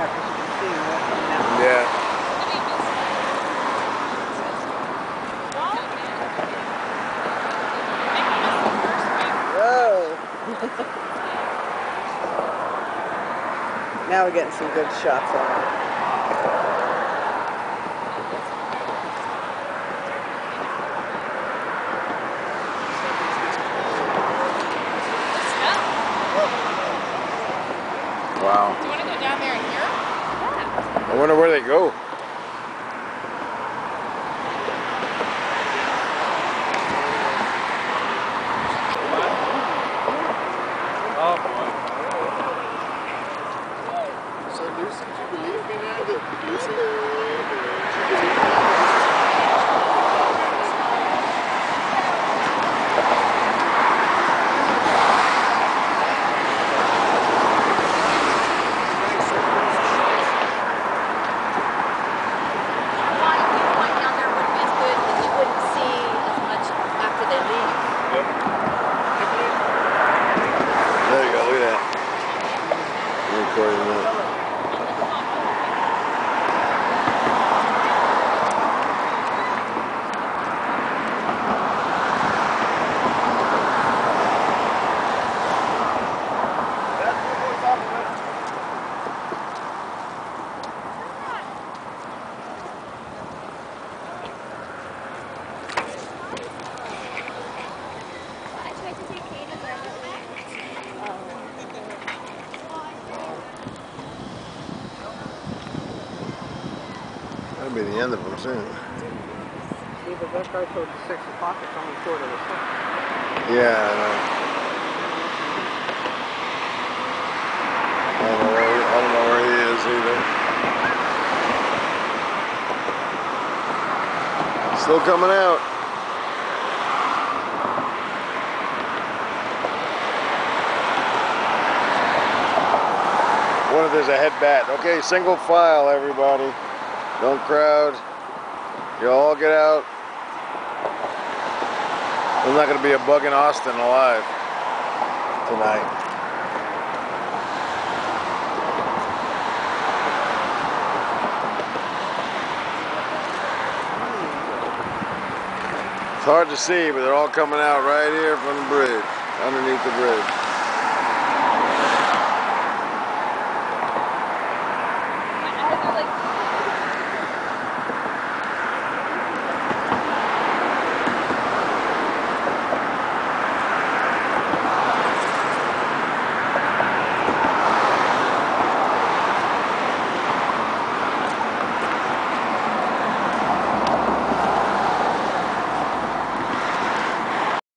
Yeah, because you can see them all coming out. Yeah. Whoa! Now we're getting some good shots on it. Wow. Do you want to go down there and hear? Yeah. I wonder where they go. Oh boy. So Lucy, do you believe me now that Lucy? There you go, look at that. I'm recording that. That'll be the end of them soon. See, but that guy told you 6 o'clock, it's only 5:45. Yeah, I know. I don't know where he is either. Still coming out. What if there's a head bat? Okay, single file, everybody. Don't crowd. You all get out. There's not going to be a bug in Austin alive tonight. It's hard to see, but they're all coming out right here from the bridge, underneath the bridge.